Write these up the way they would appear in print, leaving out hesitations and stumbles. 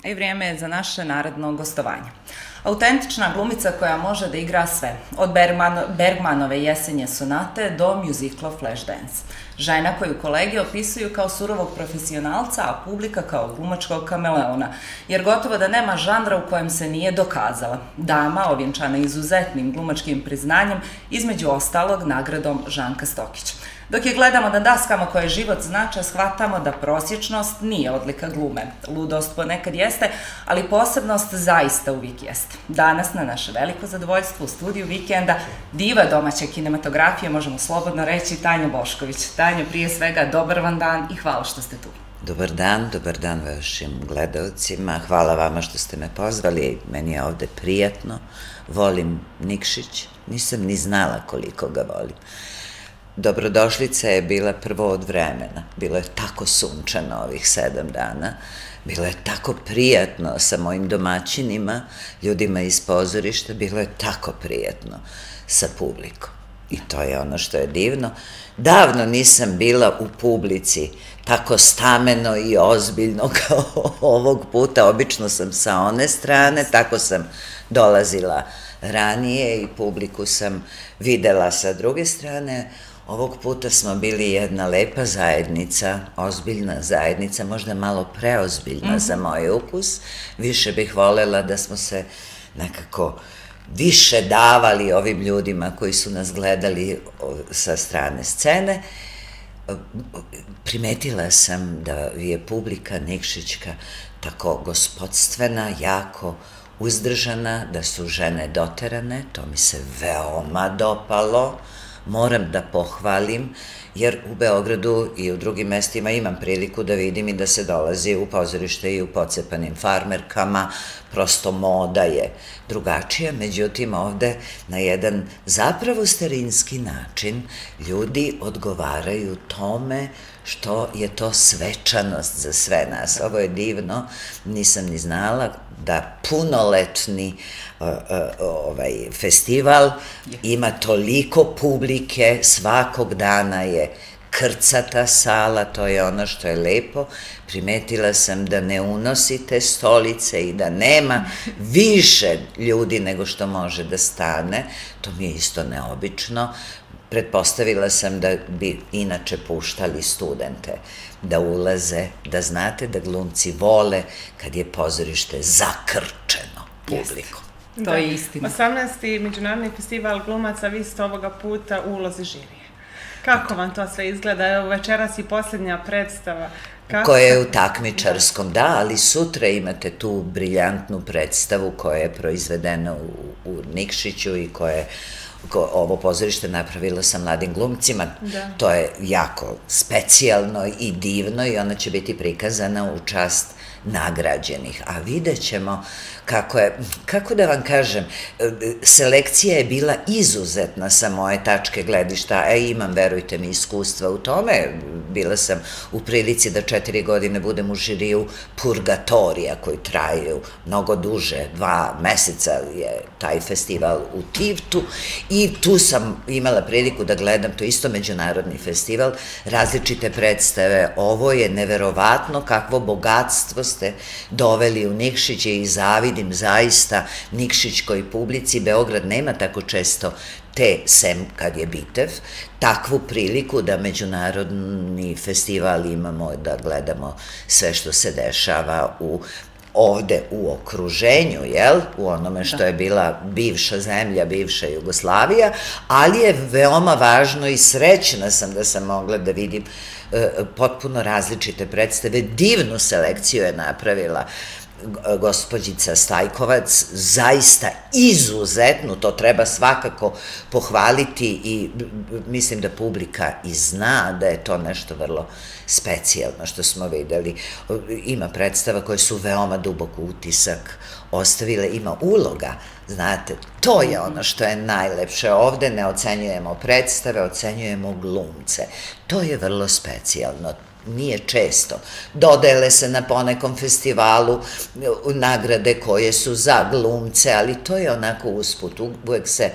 a i vrijeme je za naše naredno gostovanje. Autentična glumica koja može da igra sve, od Bergmanove Jesenje sonate do mjuzikla Flashdance. Žena koju kolege opisuju kao surovog profesionalca, a publika kao glumačkog kameleona, jer gotovo da nema žanra u kojem se nije dokazala. Dama, ovjenčana izuzetnim glumačkim priznanjem, između ostalog nagradom Žanka Stokić. Dok je gledamo na daskama koje život znača, shvatamo da prosječnost nije odlika glume. Ludost ponekad jeste, ali posebnost zaista uvijek jeste. Danas, na naše veliko zadovoljstvo, u studiju Vikenda, diva domaće kinematografije, možemo slobodno reći, Tanja Bošković. Tanja, prije svega, dobar vam dan i hvala što ste tu. Dobar dan vašim gledalcima. Hvala vama što ste me pozvali. Meni je ovde prijatno. Volim Nikšić. Nisam ni znala koliko ga volim. Dobrodošlica je bila prvo od vremena. Bilo je tako sunčano ovih 7 dana. Bilo je tako prijatno sa mojim domaćinima, ljudima iz pozorišta. Bilo je tako prijatno sa publikom. I to je ono što je divno. Davno nisam bila u publici tako stameno i ozbiljno kao ovog puta. Obično sam sa one strane, tako sam dolazila ranije i publiku sam videla sa druge strane. Ovog puta smo bili jedna lepa zajednica, ozbiljna zajednica, možda malo preozbiljna za moj ukus. Više bih volela da smo se nekako više davali ovim ljudima koji su nas gledali sa strane scene. Primetila sam da je publika Nikšićka tako gospodstvena, jako uzdržana, da su žene doterane, to mi se veoma dopalo. Moram da pohvalim, jer u Beogradu i u drugim mestima imam priliku da vidim i da se dolazi u pozorište i u pocepanim farmerkama, prosto moda je drugačija, međutim ovde na jedan zapravo starinski način ljudi odgovaraju tome što je to svečanost za sve nas. Ovo je divno, nisam ni znala da punoletni festival ima toliko publike, svakog dana je krcata sala, to je ono što je lepo. Primetila sam da ne unosite stolice i da nema više ljudi nego što može da stane, to mi je isto neobično. Pretpostavila sam da bi inače puštali studente da ulaze, da znate da glumci vole kad je pozorište zakrčeno publikom. To je istina. 18. Međunarodni festival glumaca, vi ste ovoga puta u ulozi žirije. Kako vam to sve izgleda? Evo večeras i posljednja predstava. Koja je u takmičarskom, da, ali sutra imate tu briljantnu predstavu koja je proizvedena u Nikšiću i koja je ovo pozorište napravilo sa mladim glumcima. To je jako specijalno i divno i ona će biti prikazana u čast nagrađenih. A vidjet ćemo kako da vam kažem, selekcija je bila izuzetna sa moje tačke gledišta, a imam, verujte mi, iskustva u tome. Bila sam u prilici da 4 godine budem u žiriju Purgatorija, koji traju mnogo duže, 2 meseca je taj festival u Tivtu i tu sam imala priliku da gledam, to isto međunarodni festival, različite predstave. Ovo je neverovatno kakvo bogatstvo ste doveli u Nikšić i zavidim zaista Nikšićkoj publici. Beograd nema tako često sem kad je Bitev, takvu priliku da međunarodni festival imamo, da gledamo sve što se dešava ovde u okruženju, u onome što je bila bivša zemlja, bivša Jugoslavija, ali je veoma važno i srećna sam da sam mogla da vidim potpuno različite predstave. Divnu selekciju je napravila gospođica Stajkovac, zaista izuzetnu, to treba svakako pohvaliti i mislim da publika i zna da je to nešto vrlo specijalno što smo videli. Ima predstava koje su veoma dubok utisak ostavile, ima uloga, znate, to je ono što je najlepše. Ovde ne ocenjujemo predstave, ocenjujemo glumce. To je vrlo specijalno. Nije često. Dodele se na ponekom festivalu nagrade koje su za glumce, ali to je onako usput, uvek se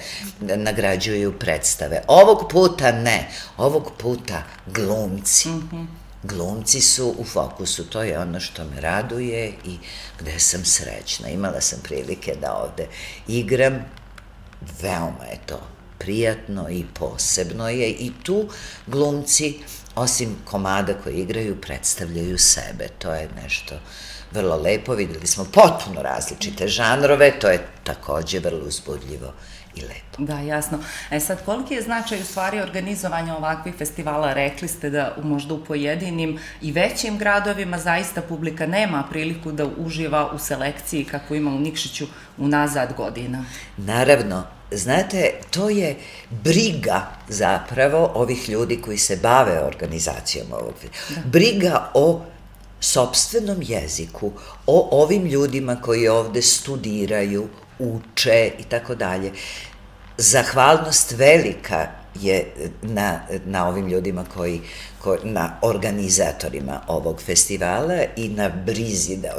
nagrađuju predstave. Ovog puta ne, ovog puta glumci. glumci su u fokusu, to je ono što me raduje i gde sam srećna. Imala sam prilike da ovde igram, veoma je to prijatno i posebno je i tu glumci, osim komada koji igraju, predstavljaju sebe. To je nešto vrlo lepo, videli smo potpuno različite žanrove, to je takođe vrlo uzbudljivo i lepo. Da, jasno. Sad, koliki je značaj u stvari organizovanja ovakvih festivala? Rekli ste da možda u pojedinim i većim gradovima zaista publika nema priliku da uživa u selekciji kako ima u Nikšiću unazad godina. Naravno, znate, to je briga zapravo ovih ljudi koji se bave organizacijom ovog festivala. Briga o sopstvenom jeziku, o ovim ljudima koji ovde studiraju, uče i tako dalje. Zahvalnost velika je na ovim ljudima na organizatorima ovog festivala i na brizi da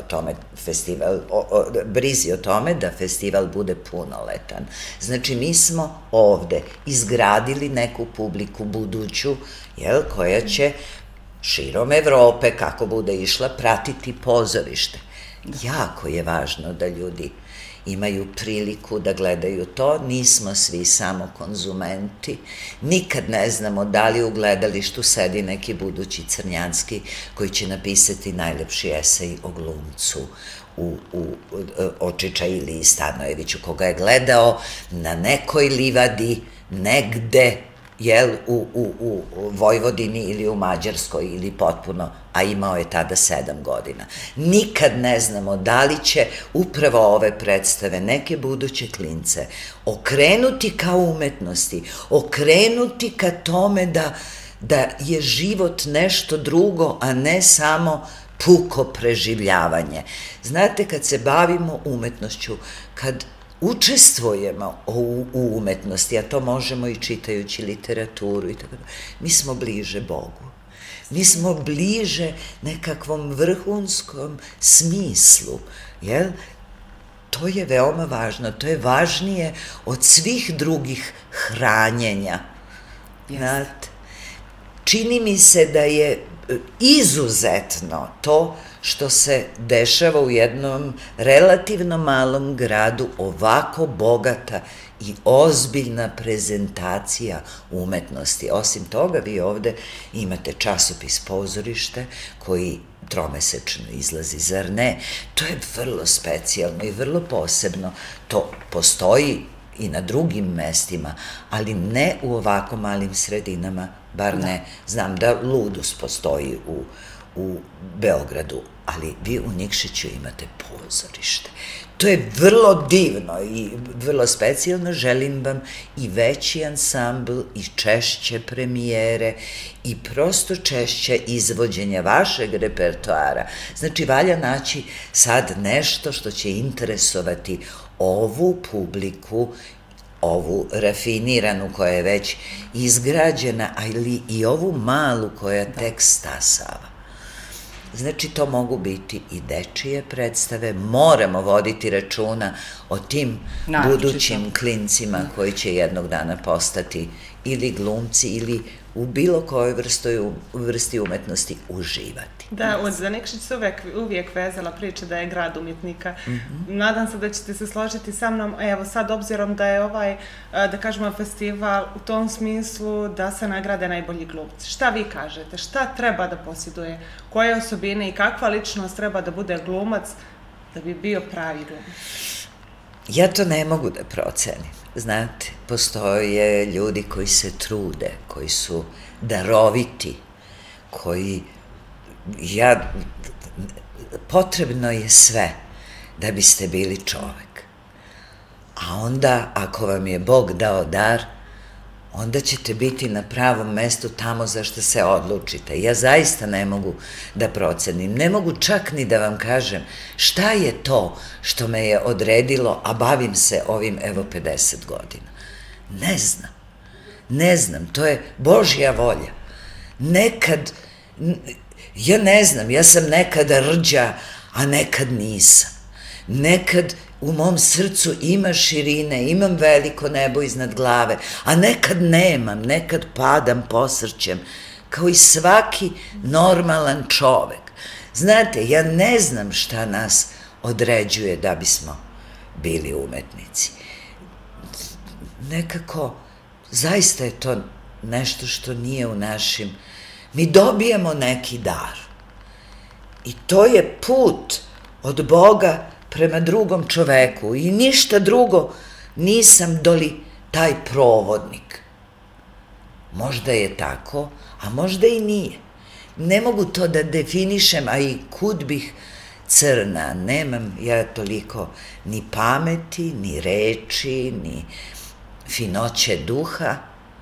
o tome da festival bude punoletan. Znači, mi smo ovde izgradili neku publiku buduću, koja će širom Evrope, kako bude išla, pratiti pozorište. Jako je važno da ljudi imaju priliku da gledaju to, nismo svi samo konzumenti, nikad ne znamo da li u gledalištu sedi neki budući Crnjanski koji će napisati najlepši esej o glumcu o Čičailiji Stanojeviću, koga je gledao na nekoj livadi, negde, u Vojvodini ili u Mađarskoj ili potpuno, a imao je tada 7 godina. Nikad ne znamo da li će upravo ove predstave neke buduće klince okrenuti ka umetnosti, okrenuti ka tome da je život nešto drugo, a ne samo puko preživljavanje. Znate, kad se bavimo umetnošću, kad učestvujemo u umetnosti, a to možemo i čitajući literaturu i tako da, mi smo bliže Bogu. Mi smo bliže nekakvom vrhunskom smislu, jel? To je veoma važno, to je važnije od svih drugih hranjenja. Znate, čini mi se da je izuzetno to što se dešava u jednom relativno malom gradu, ovako bogata i ozbiljna prezentacija umetnosti. Osim toga, vi ovde imate časopis Pozorište koji tromesečno izlazi, zar ne? To je vrlo specijalno i vrlo posebno. To postoji i na drugim mestima, ali ne u ovako malim sredinama, bar ne. Znam da Ludus postoji u Beogradu, ali vi u Nikšiću imate pozorište. To je vrlo divno i vrlo specijalno. Želim vam i veći ansambl i češće premijere i prosto češće izvođenja vašeg repertoara. Znači, valja naći sad nešto što će interesovati ovu publiku, ovu rafiniranu koja je već izgrađena, ali i ovu malu koja tek stasava. Znači, to mogu biti i dečije predstave, moramo voditi računa o tim budućim klincima koji će jednog dana postati ili glumci ili u bilo kojoj vrsti umetnosti uživati. Da, za Nikšić se uvijek vezala priča da je grad umjetnika. Nadam se da ćete se složiti sa mnom. Evo sad, obzirom da je ovaj, da kažemo, festival u tom smislu da se nagrade najbolji glumci. Šta vi kažete? Šta treba da posjeduje? Koje osobine i kakva ličnost treba da bude glumac da bi bio pravi glumac? Ja to ne mogu da procenim. Znate, postoje ljudi koji se trude, koji su daroviti, potrebno je sve da biste bili čovek. A onda, ako vam je Bog dao dar, onda ćete biti na pravom mestu tamo za što se odlučite. Ja zaista ne mogu da procenim, ne mogu čak ni da vam kažem šta je to što me je odredilo, a bavim se ovim evo 50 godina. Ne znam, to je Božja volja. Ja ne znam, ja sam nekada rđa, a nekad nisam. Nekad u mom srcu ima širine, imam veliko nebo iznad glave, a nekad nemam, nekad padam, posrćem, kao i svaki normalan čovek. Znate, ja ne znam šta nas određuje da bismo bili umetnici. Nekako, zaista je to nešto što nije u našim... Mi dobijemo neki dar. I to je put od Boga prema drugom čoveku. I ništa drugo nisam doli taj provodnik. Možda je tako, a možda i nije. Ne mogu to da definišem, a i kud bih crna. Nemam ja toliko ni pameti, ni reči, ni finoće duha.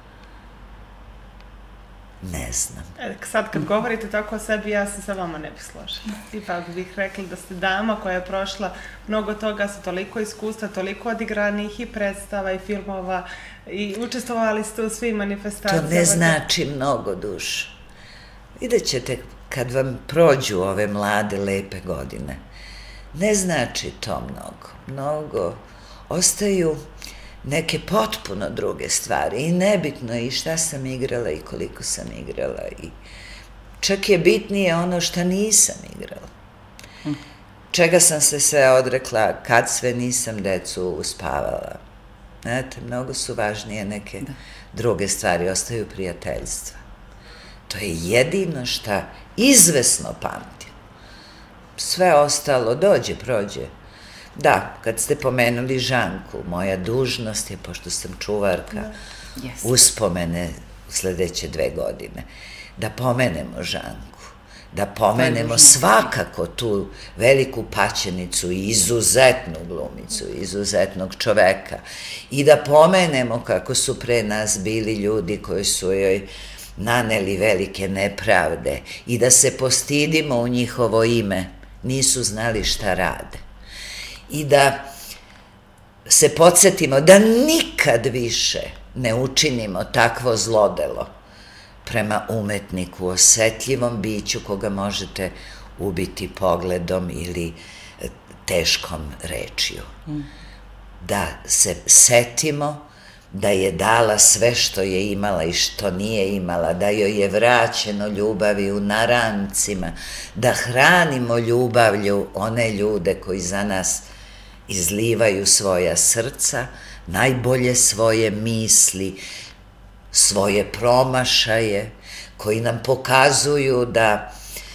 Ne znam. Sad kad govorite tako o sebi, ja se sa vama ne bih složila. Ipak bih rekla da ste dama koja je prošla mnogo toga, sa toliko iskustva, toliko odigranih i predstava i filmova i učestvovali ste u svim manifestacijama. To ne znači mnogo, duša. Vidjet ćete kad vam prođu ove mlade, lepe godine. Ne znači to mnogo. Mnogo ostaju neke potpuno druge stvari i nebitno je i šta sam igrala i koliko sam igrala i čak je bitnije ono šta nisam igrala. Čega sam se sve odrekla, kad sve nisam decu uspavala. Znate, mnogo su važnije neke druge stvari, ostaju prijateljstva. To je jedino šta izvesno pamtim. Sve ostalo dođe, prođe. Da, kad ste pomenuli Žanku, moja dužnost je, pošto sam čuvarka, uspomene u sledeće 2 godine, da pomenemo Žanku, da pomenemo svakako tu veliku paćenicu i izuzetnu glumicu, izuzetnog čoveka i da pomenemo kako su pre nas bili ljudi koji su joj naneli velike nepravde i da se postidimo u njihovo ime, nisu znali šta rade. I da se podsjetimo da nikad više ne učinimo takvo zlodelo prema umetniku, osetljivom biću koga možete ubiti pogledom ili teškom rečju. Da se setimo da je dala sve što je imala i što nije imala, da joj je vraćeno ljubavi u narancima, da hranimo ljubavlju one ljude koji za nas izlivaju svoja srca, najbolje svoje misli, svoje promašaje, koji nam pokazuju da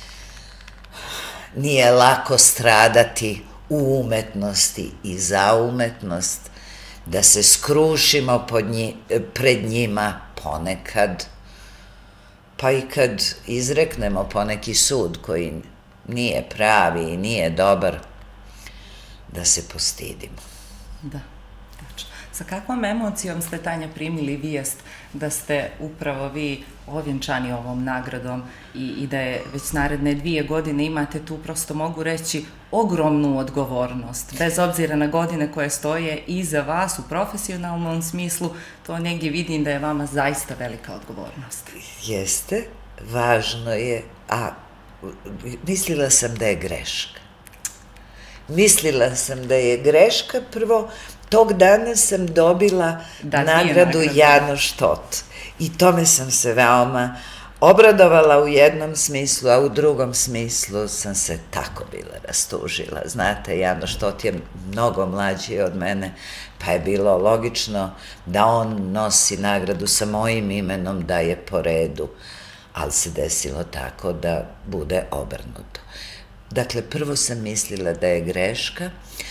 nije lako stradati u umetnosti i za umetnost, da se skrušimo pred njima ponekad, pa i kad izreknemo poneki sud koji nije pravi i nije dobar, da se postidimo. Da, tačno. Sa kakvom emocijom ste, Tanja, primili vijest da ste upravo vi ovjenčani ovom nagradom i da je već naredne 2 godine imate tu, prosto mogu reći, ogromnu odgovornost, bez obzira na godine koje stoje iza vas u profesionalnom smislu, to negdje vidim da je vama zaista velika odgovornost. Jeste, važno je, a mislila sam da je greška. Mislila sam da je greška, prvo, tog dana sam dobila nagradu Janoš Tot i tome sam se veoma obradovala u jednom smislu, a u drugom smislu sam se tako bila rastužila. Znate, Janoš Tot je mnogo mlađi od mene, pa je bilo logično da on nosi nagradu sa mojim imenom, da je po redu, ali se desilo tako da bude obrnuto. Dakle, prvo sam mislila da je greška,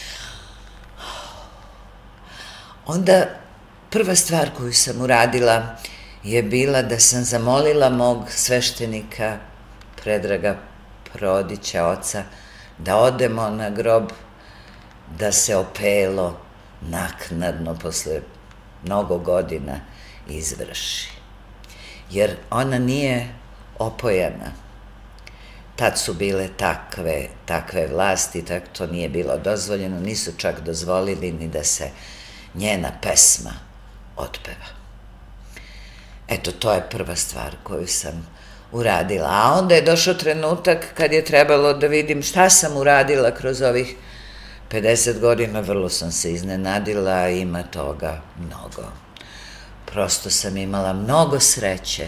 onda prva stvar koju sam uradila je bila da sam zamolila mog sveštenika Predraga Prodića, oca, da odemo na grob, da se opelo naknadno posle mnogo godina izvrši. Jer ona nije opojana. Tad su bile takve vlasti, tako to nije bilo dozvoljeno, nisu čak dozvolili ni da se njena pesma otpeva. Eto, to je prva stvar koju sam uradila. A onda je došao trenutak kad je trebalo da vidim šta sam uradila kroz ovih 50 godina, vrlo sam se iznenadila, ima toga mnogo. Prosto sam imala mnogo sreće,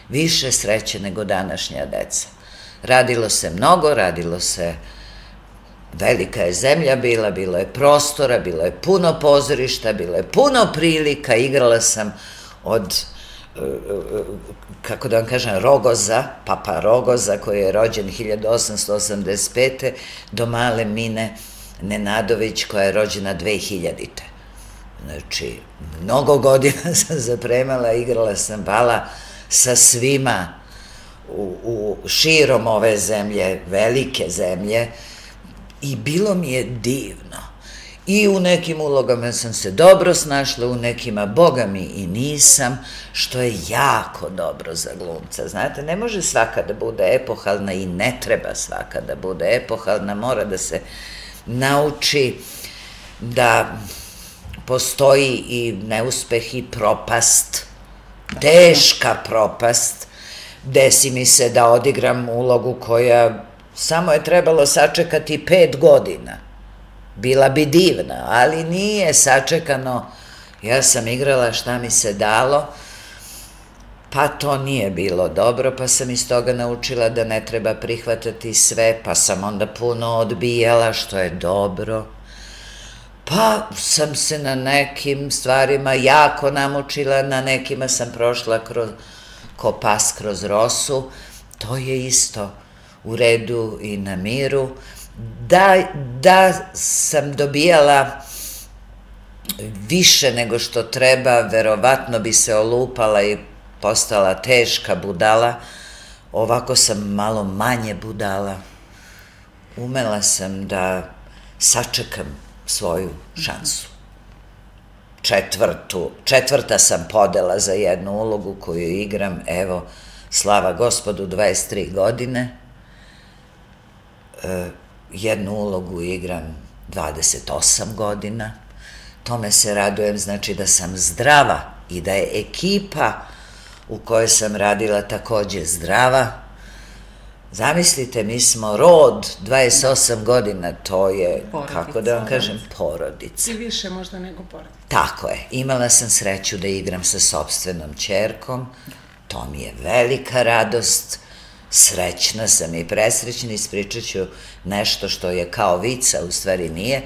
više sreće nego današnja deca. Radilo se mnogo, radilo se, velika je zemlja bila, bilo je prostora, bilo je puno pozorišta, bilo je puno prilika, igrala sam od, kako da vam kažem, Rogoza, Papa Rogoza, koji je rođen 1885. do male Mine Nenadović, koja je rođena 2000. Znači, mnogo godina sam zapremala, igrala sam bala sa svima u širom ove zemlje, velike zemlje, i bilo mi je divno. I u nekim ulogama sam se dobro snašla, u nekima, boga mi, i nisam, što je jako dobro za glumca. Znate, ne može svaka da bude epohalna i ne treba svaka da bude epohalna, mora da se nauči da postoji i neuspeh i propast, teška propast. Desi mi se da odigram ulogu koja samo je trebalo sačekati 5 godina. Bila bi divna, ali nije sačekano. Ja sam igrala šta mi se dalo, pa to nije bilo dobro, pa sam iz toga naučila da ne treba prihvatati sve, pa sam onda puno odbijala, što je dobro. Pa sam se na nekim stvarima jako namučila, na nekima sam prošla ko pas kroz rosu, to je isto u redu i na miru. Da sam dobijala više nego što treba, verovatno bi se olupala i postala teška budala. Ovako sam malo manje budala. Umela sam da sačekam svoju šansu. Četvrta sam podela za jednu ulogu koju igram, evo, slava Gospodu, 23 godine. Jednu ulogu igram 28 godina. Tome se radujem, znači da sam zdrava i da je ekipa u kojoj sam radila takođe zdrava. Zamislite, mi smo rod 28 godina, to je, kako da vam kažem, porodica. I više možda nego porodica. Tako je. Imala sam sreću da igram sa sopstvenom ćerkom. To mi je velika radost. Srećna sam i presrećna, ispričat ću nešto što je kao vica, u stvari nije.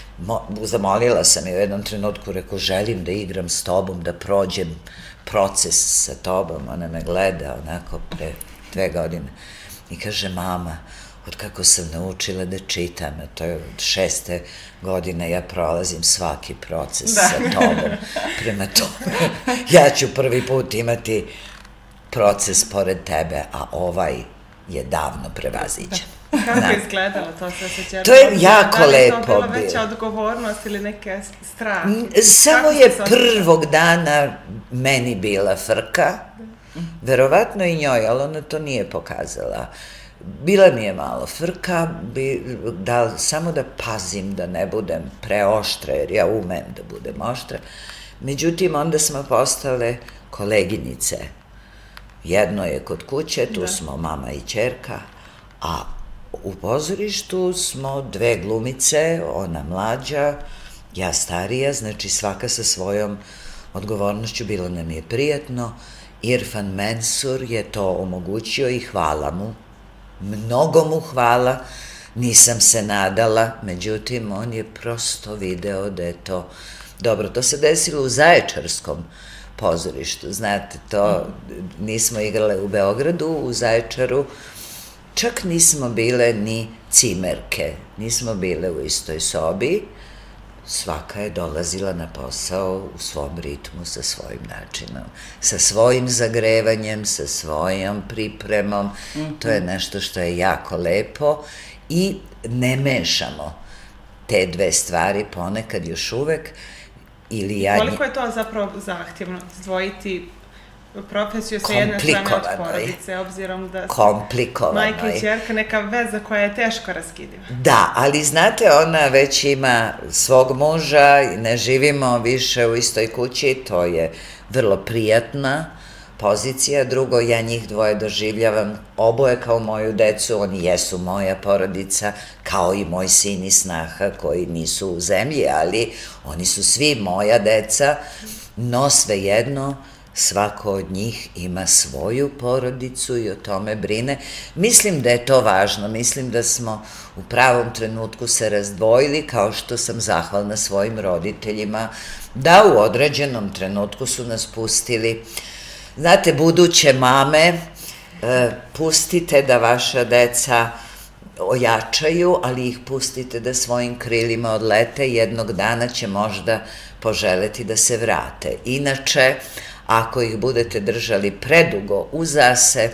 Zamolila sam je u jednom trenutku, rekao, želim da igram s tobom, da prođem proces sa tobom. Ona me gleda onako pre 2 godine i kaže, mama, od kako sam naučila da čitam, a to je od 6. godine, ja prolazim svaki proces sa tobom. Prema tome, ja ću prvi put imati proces pored tebe, a ovaj je davno prevaziđen. Kako je izgledalo to sve sa ćerkom? To je jako lepo bilo. Da li je to bila veća odgovornost ili neke strah? Samo je prvog dana meni bila frka, verovatno i njoj, ali ona to nije pokazala. Bila mi je malo frka, samo da pazim da ne budem preoštra, jer ja umem da budem oštra. Međutim, onda smo postale koleginice. Jedno je kod kuće, tu smo mama i ćerka, a u pozorištu smo 2 glumice, ona mlađa, ja starija, znači svaka sa svojom odgovornošću, bilo nam je prijatno. Irfan Mensur je to omogućio i hvala mu, mnogo mu hvala, nisam se nadala, međutim on je prosto video da je to dobro. To se desilo u Zaječarskom pozorištu, znate, to nismo igrale u Beogradu, u Zaječaru, čak nismo bile ni cimerke, nismo bile u istoj sobi, svaka je dolazila na posao u svom ritmu, sa svojim načinom, sa svojim zagrevanjem, sa svojom pripremom, to je nešto što je jako lepo i ne mešamo te 2 stvari ponekad još uvek. Koliko je to zapravo zahtjevno, zdvojiti profesiju sa jedne strane od porodice, obzirom da su majka i ćerka neka veza koja je teško raskidiva. Da, ali znate, ona već ima svog muža, ne živimo više u istoj kući, to je vrlo prijatna pozicija. Drugo, ja njih 2 doživljavam oboje kao moju decu, oni jesu moja porodica, kao i moj sin i snaha koji nisu u zemlji, ali oni su svi moja deca, no svejedno svako od njih ima svoju porodicu i o tome brine. Mislim da je to važno, mislim da smo u pravom trenutku se razdvojili, kao što sam zahvalna svojim roditeljima, da u određenom trenutku su nas pustili. Znate, buduće mame, pustite da vaša deca ojačaju, ali ih pustite da svojim krilima odlete, jednog dana će možda poželeti da se vrate. Inače, ako ih budete držali predugo uzase,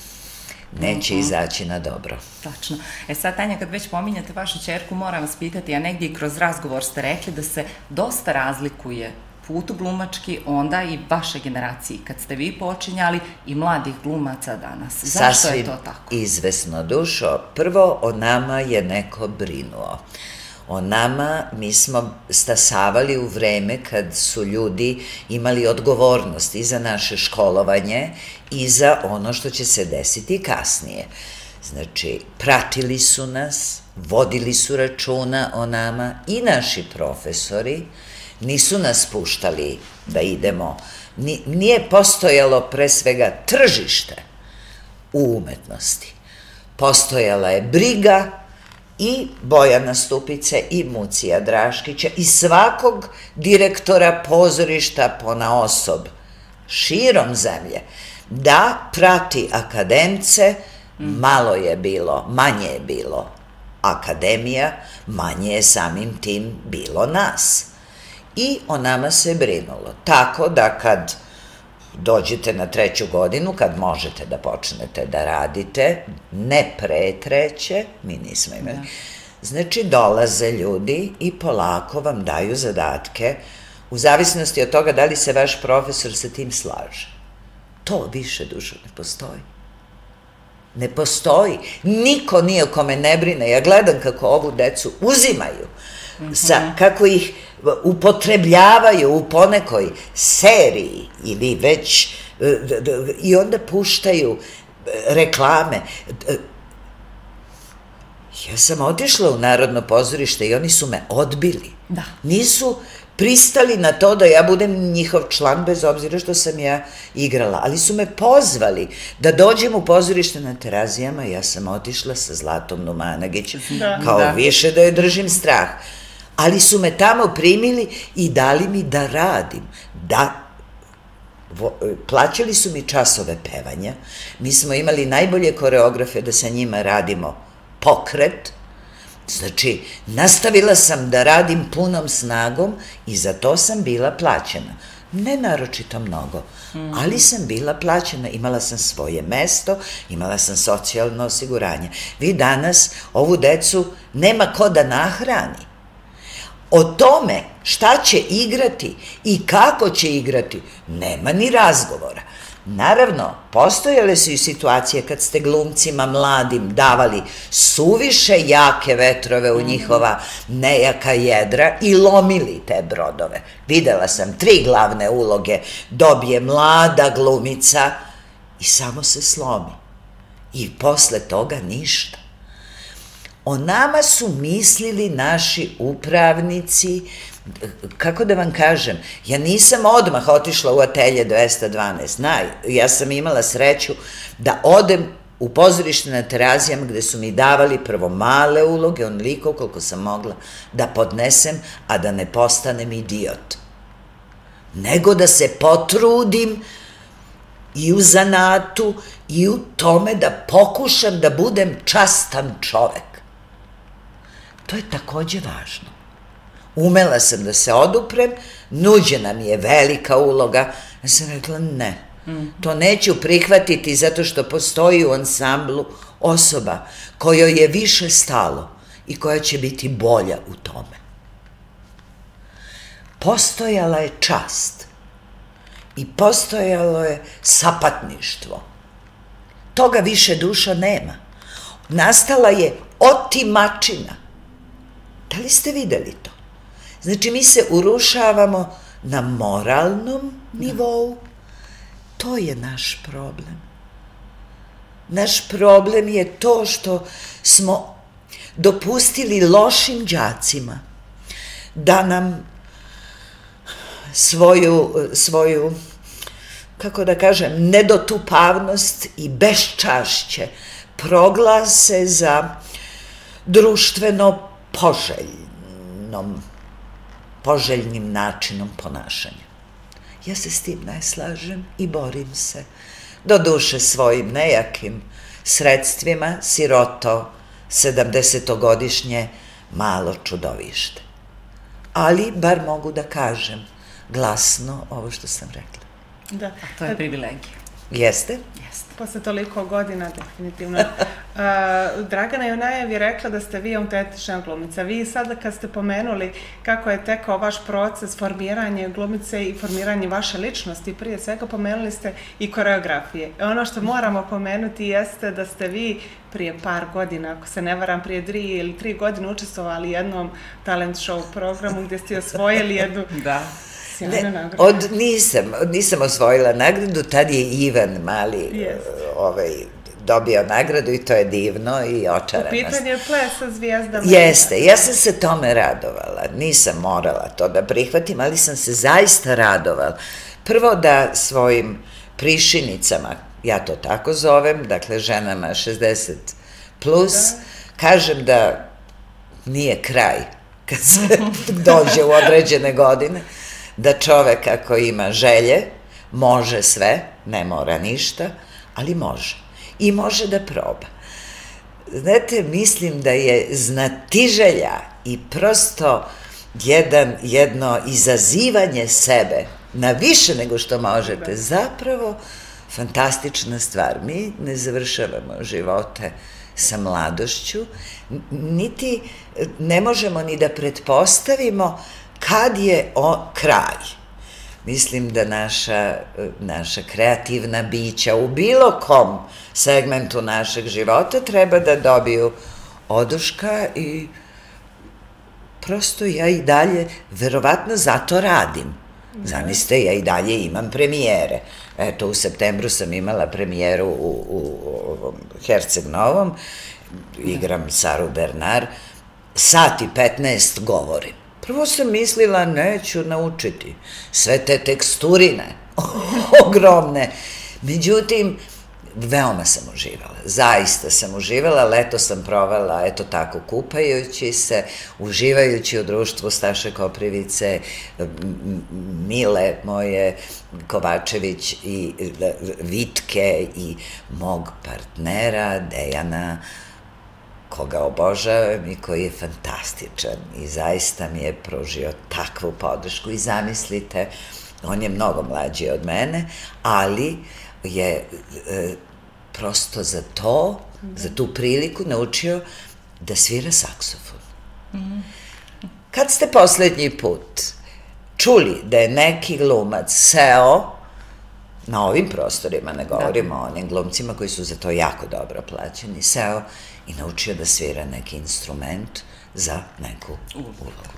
neće izaći na dobro. Tačno. Sad, Tanja, kad već pominjate vašu ćerku, moram vas pitati, a negdje i kroz razgovor ste rekli da se dosta razlikuje put glumački onda i vaše generaciji, kad ste vi počinjali, i mladih glumaca danas. Zašto je to tako? Sasvim izvesno, Dušo. Prvo, o nama je neko brinuo. O nama mi smo stasavali u vreme kad su ljudi imali odgovornost i za naše školovanje i za ono što će se desiti kasnije. Znači, pratili su nas, vodili su računa o nama i naši profesori, nisu nas puštali da idemo. Nije postojalo pre svega tržište u umetnosti. Postojala je briga i Bojana Stupice i Mucija Draškića i svakog direktora pozorišta ponaosob širom zemlje da prati akademce. Malo je bilo, manje je bilo akademija, manje je samim tim bilo nas. I o nama se brinulo. Tako da kad dođete na 3. godinu, kad možete da počnete da radite, ne pre 3, mi nismo imali. Znači, dolaze ljudi i polako vam daju zadatke u zavisnosti od toga da li se vaš profesor sa tim slaže. To više, Dušo, ne postoji. Ne postoji. Niko nije o kome ne brine. Ja gledam kako ovu decu uzimaju, kako ih upotrebljavaju u ponekoj seriji ili već, i onda puštaju reklame. Ja sam otišla u Narodno pozorište i oni su me odbili. Nisu pristali na to da ja budem njihov član, bez obzira što sam ja igrala, ali su me pozvali da dođem u pozorište na Terazijama. Ja sam otišla sa Zlatom Numanagić, kao više da joj držim strah. Ali su me tamo primili i dali mi da radim. Plaćali su mi časove pevanja. Mi smo imali najbolje koreografe da sa njima radimo pokret. Znači, nastavila sam da radim punom snagom i za to sam bila plaćena. Ne naročito mnogo, ali sam bila plaćena, imala sam svoje mesto, imala sam socijalno osiguranje. Vi danas ovu decu nema ko da nahrani. O tome šta će igrati i kako će igrati, nema ni razgovora. Naravno, postojale su i situacije kad ste glumcima mladim davali suviše jake vetrove u njihova nejaka jedra i lomili te brodove. Videla sam 3 glavne uloge, dobije mlada glumica i samo se slomi. I posle toga ništa. O nama su mislili naši upravnici, kako da vam kažem, ja nisam odmah otišla u Atelje 212, ja sam imala sreću da odem u pozorište na Terazijama gde su mi davali prvo male uloge, onoliko koliko sam mogla da podnesem, a da ne postanem idiot. Nego da se potrudim i u zanatu i u tome da pokušam da budem častan čovek. To je takođe važno. Umela sam da se oduprem, nuđena mi je velika uloga, ja sam rekla ne, to neću prihvatiti zato što postoji u ansamblu osoba kojoj je više stalo i koja će biti bolja u tome. Postojala je čast i postojalo je sapatništvo. Toga više, Duša, nema. Nastala je otimačina. Da li ste videli to? Znači, mi se urušavamo na moralnom nivou. To je naš problem. Naš problem je to što smo dopustili lošim đacima da nam svoju, kako da kažem, nedotupavnost i beščašće proglase za društveno poželjnim načinom ponašanja. Ja se s tim ne slažem i borim se. Doduše svojim nejakim sredstvima, siroto, 70-godišnje, malo čudovište. Ali bar mogu da kažem glasno ovo što sam rekla. Da. A to je privilegija. Jeste? Jeste. Posle toliko godina, definitivno. Dragana je u najavi rekla da ste vi autentična glumica. Vi sada kad ste pomenuli kako je tekao vaš proces formiranja glumice i formiranje vaše ličnosti, prije svega pomenuli ste i koreografije. Ono što moramo pomenuti jeste da ste vi prije par godina, ako se ne varam, prije 2 ili 3 godine učestvovali u jednom talent show programu gdje ste osvojili jednu... Da. Nisam osvojila nagradu, tad je Ivan mali dobio nagradu i to je divno i očarano. U pitanju je ples sa zvijezdama. Jeste, ja sam se tome radovala, nisam morala to da prihvatim, ali sam se zaista radovala. Prvo da svojim prišinicama, ja to tako zovem, dakle ženama 60 plus, kažem da nije kraj kad se dođe u određene godine, da čovek ako ima želje, može sve, ne mora ništa, ali može. I može da proba. Znate, mislim da je znatiželja i prosto jedno izazivanje sebe na više nego što možete, zapravo fantastična stvar. Mi ne završavamo živote sa mladošću, niti ne možemo ni da pretpostavimo kad je kraj. Mislim da naša kreativna bića u bilo kom segmentu našeg života treba da dobiju oduška i prosto ja i dalje, verovatno zato radim. Zamislite, ja i dalje imam premijere. Eto, u septembru sam imala premijeru u Herceg Novom, igram Saru Bernard, sat i 15 govorim. Prvo sam mislila, neću naučiti sve te teksturine, ogromne. Međutim, veoma sam uživala, zaista sam uživala, leto sam provela, eto tako, kupajući se, uživajući u društvu Staše Koprivice, Mile moje Kovačević i Vitke i mog partnera Dejana, koga obožavam i koji je fantastičan i zaista mi je pružio takvu podršku i zamislite, on je mnogo mlađi od mene, ali je prosto za tu priliku naučio da svira saksofon. Kad ste poslednji put čuli da je neki glumac seo na ovim prostorima, ne govorimo o onim glumcima koji su za to jako dobro plaćeni, seo i naučio da svira neki instrument za neku ulogu.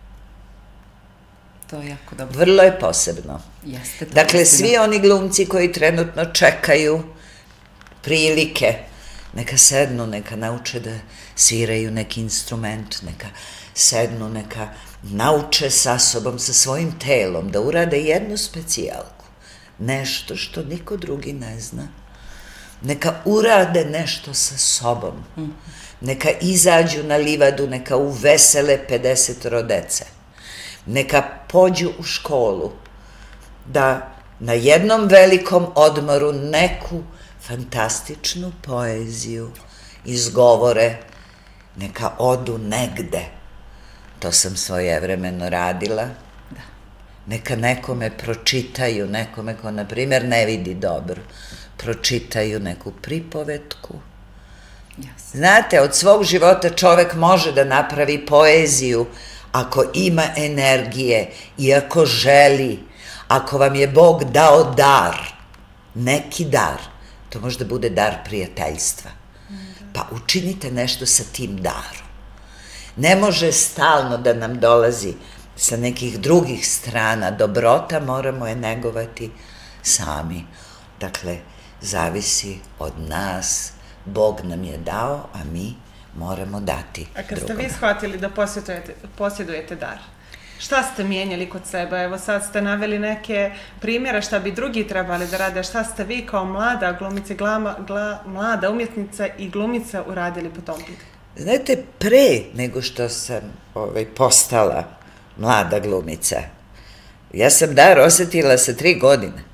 To je jako dobro. Vrlo je posebno. Jeste. Dakle, svi oni glumci koji trenutno čekaju prilike, neka sednu, neka nauče da sviraju neki instrument, neka sednu, neka nauče sa sobom, sa svojim telom, da urade jednu specijalku. Nešto što niko drugi ne zna. Neka urade nešto sa sobom. Neka izađu na livadu, neka uvesele 50 dece. Neka pođu u školu, da na jednom velikom odmoru neku fantastičnu poeziju izgovore, neka odu negde. To sam svojevremeno radila. Neka nekome pročitaju, nekome ko, na primjer, ne vidi dobro, pročitaju neku pripovetku. Znate, od svog života čovek može da napravi poeziju ako ima energije i ako želi, ako vam je Bog dao dar, neki dar, to može da bude dar prijateljstva, pa učinite nešto sa tim darom. Ne može stalno da nam dolazi sa nekih drugih strana dobrota, moramo je negovati sami. Dakle, zavisi od nas, Bog nam je dao, a mi moramo dati drugom. A kad ste vi shvatili da posjedujete dar, Šta ste mijenjali kod sebe? Evo sad ste naveli neke primjere šta bi drugi trebali da rade. Šta ste vi kao mlada glumica, mlada umjetnica i glumica uradili po tom pitanju? Znate, pre nego što sam postala mlada glumica, ja sam dar osetila sa 3 godine.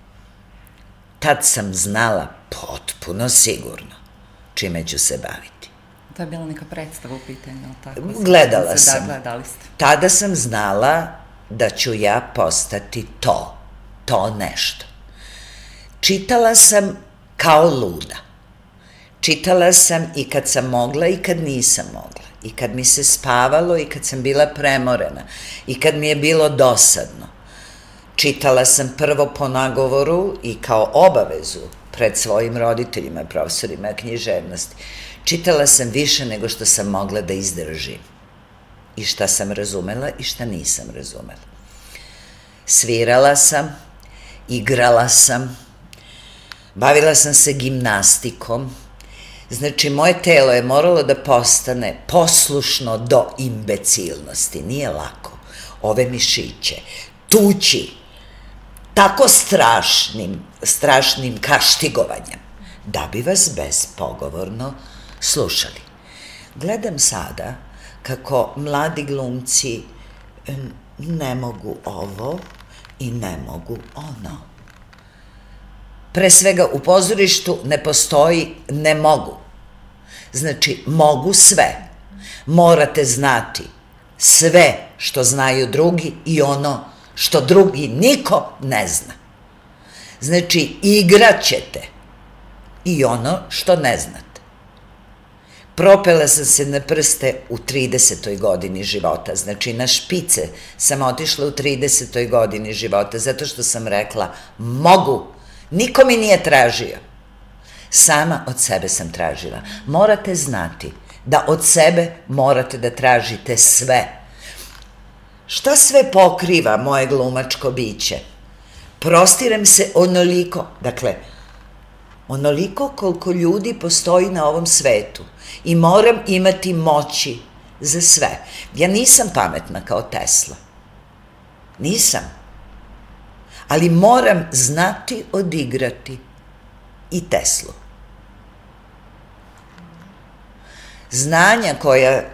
Tad sam znala potpuno sigurno čime ću se baviti. To je bila neka predstava u pitanju, ali tako? Gledala sam. Da, gledali ste. Tada sam znala da ću ja postati to nešto. Čitala sam kao luda. Čitala sam i kad sam mogla i kad nisam mogla. I kad mi se spavalo i kad sam bila premorena. I kad mi je bilo dosadno. Čitala sam prvo po nagovoru i kao obavezu pred svojim roditeljima, profesorima književnosti. Čitala sam više nego što sam mogla da izdržim. I šta sam razumela i šta nisam razumela. Svirala sam, igrala sam, bavila sam se gimnastikom. Znači, moje telo je moralo da postane poslušno do imbecilnosti. Nije lako. Ove mišiće tući tako strašnim kaštigovanjem, da bi vas bezpogovorno slušali. Gledam sada kako mladi glumci ne mogu ovo i ne mogu ono. Pre svega u pozorištu ne postoji ne mogu. Znači, mogu sve. Morate znati sve što znaju drugi i ono što drugi niko ne zna. Znači, igrat ćete i ono što ne znate. Propela sam se na prste u 30. godini života, znači na špice sam otišla u 30. godini života, zato što sam rekla mogu, niko mi nije tražio. Sama od sebe sam tražila. Morate znati da od sebe morate da tražite sve. Šta sve pokriva moje glumačko biće? Prostirem se onoliko, dakle, onoliko koliko ljudi postoji na ovom svetu i moram imati moći za sve. Ja nisam pametna kao Tesla. Nisam. Ali moram znati odigrati i Teslu. Znanja koja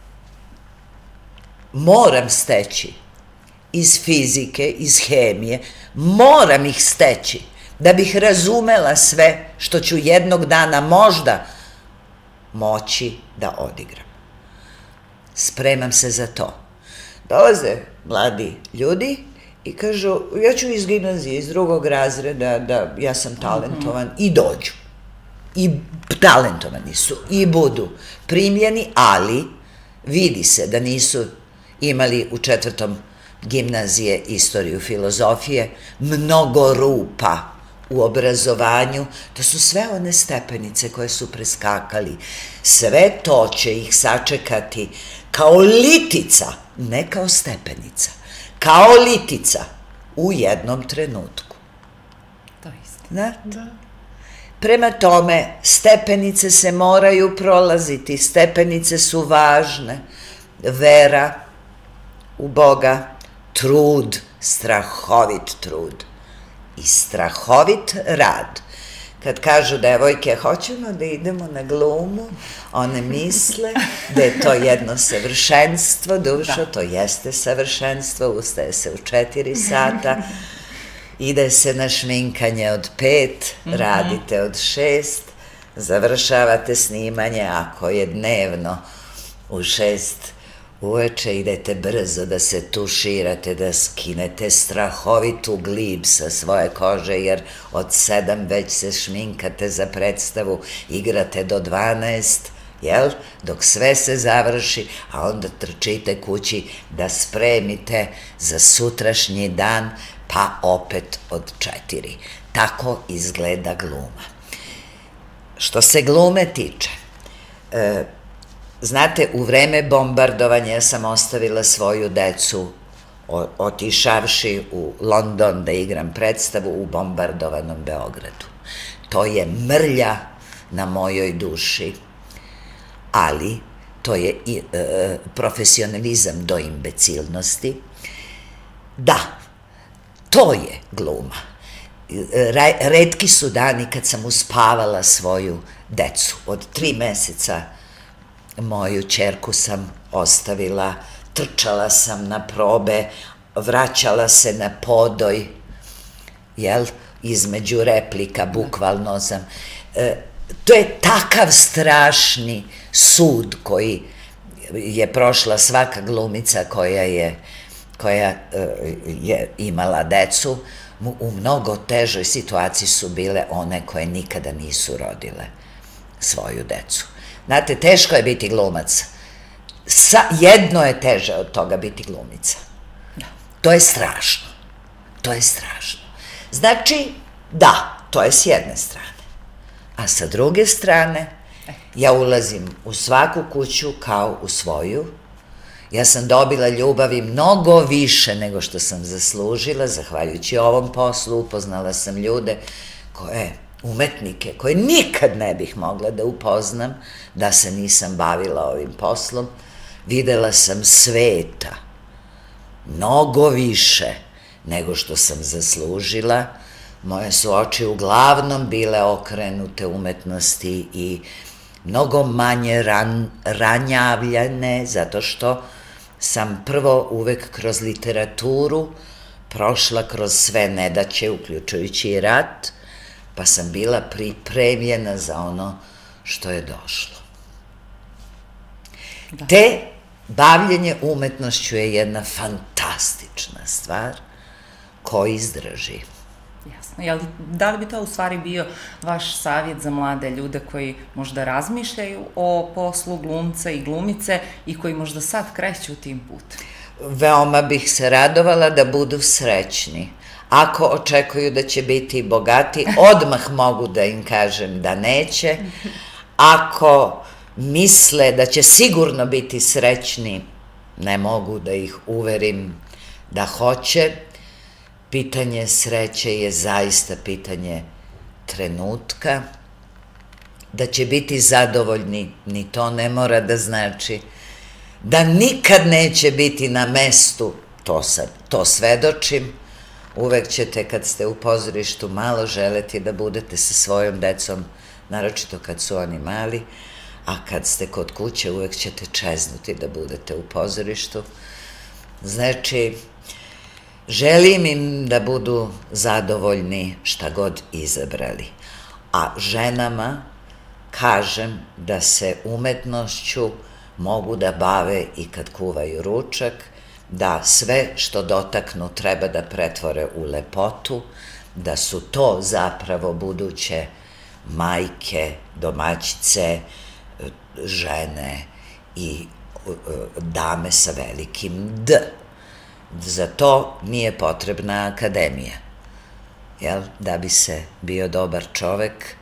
moram steći iz fizike, iz hemije, moram ih steći da bih razumela sve što ću jednog dana možda moći da odigram. Spremam se za to. Dolaze mladi ljudi i kažu, ja ću iz gimnazije, iz 2. razreda, da ja sam talentovan, i dođu. I talentovani su, i budu primljeni, ali vidi se da nisu imali u 4. gimnazije istoriju filozofije, mnogo rupa u obrazovanju, to su sve one stepenice koje su preskakali. Sve to će ih sačekati kao litica, ne kao stepenica, kao litica u jednom trenutku. To je isto. Da. Prema tome, stepenice se moraju prolaziti, stepenice su važne, vera u Boga, trud, strahovit trud i strahovit rad. Kad kažu devojke, hoćemo da idemo na glumu, one misle da je to jedno savršenstvo, dušo, to jeste savršenstvo, ustaje se u 4 sata, ide se na šminkanje od 5, radite od 6, završavate snimanje, ako je dnevno u 6 uveče, idete brzo da se tuširate, da skinete strahovitu glib sa svoje kože, jer od 7 već se šminkate za predstavu, igrate do 12, jel? Dok sve se završi, a onda trčite kući da spremite za sutrašnji dan, pa opet od 4. Tako izgleda gluma. Što se glume tiče, znate, u vreme bombardovanja ja sam ostavila svoju decu, otišavši u London da igram predstavu u bombardovanom Beogradu. To je mrlja na mojoj duši, ali to je profesionalizam do imbecilnosti. Da, to je gluma. Retki su dani kad sam uspavala svoju decu. Od 3 meseca moju ćerku sam ostavila, trčala sam na probe, vraćala se na podoj, jel, između replika, bukvalno sam. To je takav strašni sud koji je prošla svaka glumica koja je imala decu. U mnogo težoj situaciji su bile one koje nikada nisu rodile svoju decu. Znate, teško je biti glumac. Jedno je teže od toga biti glumica. To je strašno. To je strašno. Znači, da, to je s jedne strane. A sa druge strane, ja ulazim u svaku kuću kao u svoju. Ja sam dobila ljubavi mnogo više nego što sam zaslužila, zahvaljujući ovom poslu. Upoznala sam ljude, umetnike, koje nikad ne bih mogla da upoznam da se nisam bavila ovim poslom. Videla sam sveta mnogo više nego što sam zaslužila. Moje su oči uglavnom bile okrenute umetnosti i mnogo manje ranjavljene, zato što sam prvo uvek kroz literaturu prošla kroz sve nedaće, uključujući i rat, pa sam bila pripremljena za ono što je došlo. Te bavljenje umetnošću je jedna fantastična stvar ko izdrži. Jasno. Da li bi to u stvari bio vaš savjet za mlade ljude koji možda razmišljaju o poslu glumca i glumice i koji možda sad kreću tim putem? Veoma bih se radovala da budu srećni. Ako očekuju da će biti bogati, odmah mogu da im kažem da neće. Ako misle da će sigurno biti srećni, ne mogu da ih uverim da hoće. Pitanje sreće je zaista pitanje trenutka. Da će biti zadovoljni, ni to ne mora da znači. Da nikad neće biti na mestu, to svedočim. Uvek ćete, kad ste u pozorištu, malo želeti da budete sa svojom decom, naročito kad su oni mali, a kad ste kod kuće, uvek ćete čeznuti da budete u pozorištu. Znači, želim im da budu zadovoljni šta god izabrali. A ženama kažem da se umetnošću mogu da bave i kad kuvaju ručak, da sve što dotaknu treba da pretvore u lepotu, da su to zapravo buduće majke, domaćice, žene i dame sa velikim D. Za to nije potrebna akademija. Da bi se bio dobar čovek,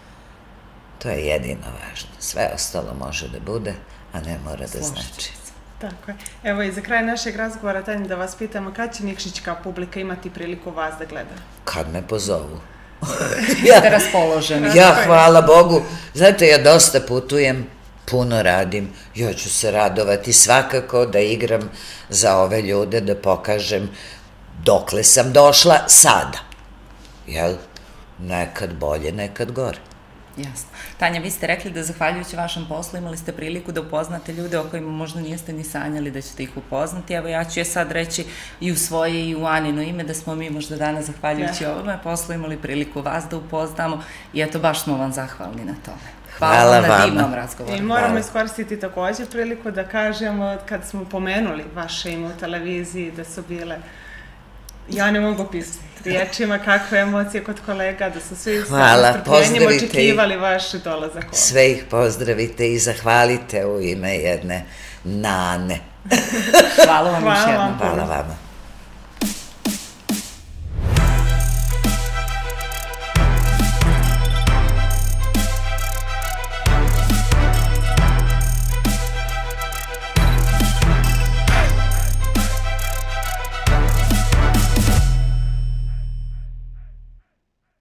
to je jedino važno. Sve ostalo može da bude, a ne mora da znači. Tako je. Evo i za kraj našeg razgovora, Tanja, da vas pitamo kad će nikšićka publika imati priliku vas da gleda? Kad me pozovu. Ste raspoloženi. Ja, hvala Bogu. Znate, ja dosta putujem, puno radim. Ja ću se radovati svakako da igram za ove ljude, da pokažem dokle sam došla sada. Jel? Nekad bolje, nekad gore. Jasno. Tanja, vi ste rekli da zahvaljujući vašem poslu imali ste priliku da upoznate ljude o kojima možda niste ni sanjali da ćete ih upoznati. Evo, ja ću je sad reći i u svoje i u Anino ime da smo mi možda danas, zahvaljujući ovome poslu, imali priliku vas da upoznamo i eto, baš smo vam zahvalni na tome. Hvala vam na divnom razgovoru. I moramo iskoristiti takođe priliku da kažemo, kad smo pomenuli vaše ime u televiziji, da su bile, ja ne mogu pisati riječima, kakve emocije kod kolega, da su svi sa strpljenjem očekivali vaš dolazak. Sve ih pozdravite i zahvalite u ime jedne Nane. Hvala vam još jednom. Hvala vama.